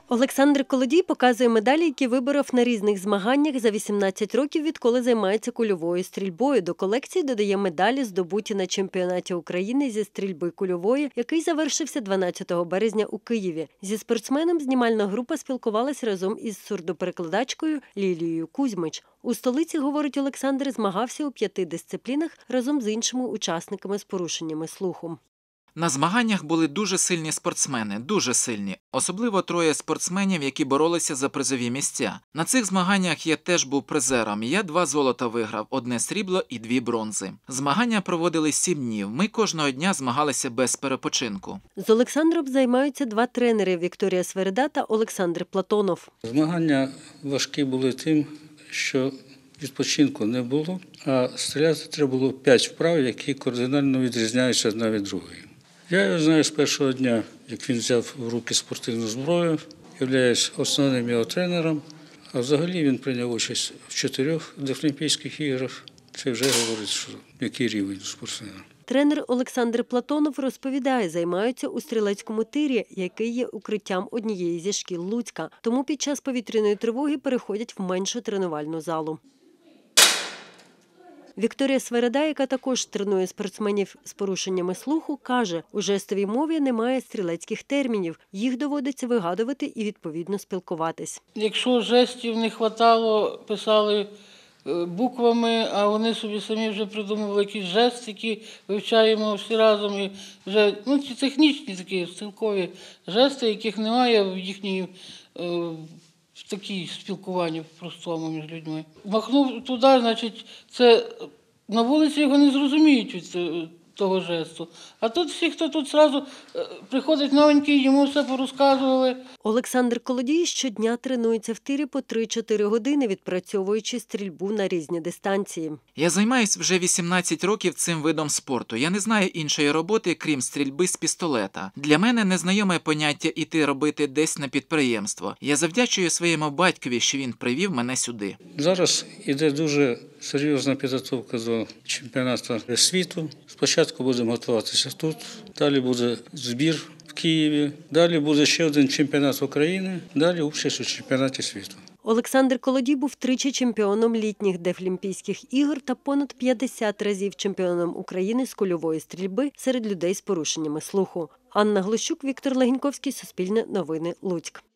Олександр Колодій показує медалі, які виборов на різних змаганнях за 18 років, відколи займається кульовою стрільбою. До колекції додає медалі, здобуті на чемпіонаті України зі стрільби кульової, який завершився 12 березня у Києві. Зі спортсменом знімальна група спілкувалась разом із сурдоперекладачкою Лілією Кузьмич. У столиці, говорить Олександр, змагався у 5 дисциплінах разом з іншими учасниками з порушеннями слуху. На змаганнях були дуже сильні спортсмени, дуже сильні. Особливо 3 спортсменів, які боролися за призові місця. На цих змаганнях я теж був призером. Я 2 золота виграв, 1 срібло і 2 бронзи. Змагання проводили 7 днів. Ми кожного дня змагалися без перепочинку. З Олександром займаються 2 тренери – Вікторія Свереда та Олександр Платонов. Змагання важкі були тим, що відпочинку не було, а стріляти треба було 5 вправ, які кардинально відрізняються одна від другої. Я його знаю з першого дня, як він взяв в руки спортивну зброю, являюсь основним його тренером, а взагалі він прийняв участь в 4 Дефлімпійських іграх. Це вже говорить, що який рівень спортсмена. Тренер Олександр Платонов розповідає, займаються у стрілецькому тирі, який є укриттям однієї зі шкіл Луцька. Тому під час повітряної тривоги переходять в меншу тренувальну залу. Вікторія Свереда, яка також тренує спортсменів з порушеннями слуху, каже, у жестовій мові немає стрілецьких термінів. Їх доводиться вигадувати і відповідно спілкуватись. Якщо жестів не вистачало, писали буквами, а вони собі самі вже придумували якісь жести, які вивчаємо всі разом. І вже, ці технічні такі стрілкові жести, яких немає в їхній такі спілкування простому між людьми. Махнув туди, значить, це на вулиці його не зрозуміють від того жесту. А тут всі, хто тут одразу приходить новенький, йому все порозказували. Олександр Колодій щодня тренується в тирі по 3-4 години, відпрацьовуючи стрільбу на різні дистанції. Я займаюся вже 18 років цим видом спорту. Я не знаю іншої роботи, крім стрільби з пістолета. Для мене незнайоме поняття іти робити десь на підприємство. Я завдячую своєму батькові, що він привів мене сюди. Зараз іде дуже серйозна підготовка до чемпіонату світу. Спочатку будемо готуватися тут, далі буде збір в Києві, далі буде ще один чемпіонат України, далі участь у чемпіонаті світу. Олександр Колодій був 3-чи чемпіоном літніх Дефлімпійських ігор та понад 50 разів чемпіоном України з кульової стрільби серед людей з порушеннями слуху. Анна Глущук, Віктор Легеньковський, Суспільне новини, Луцьк.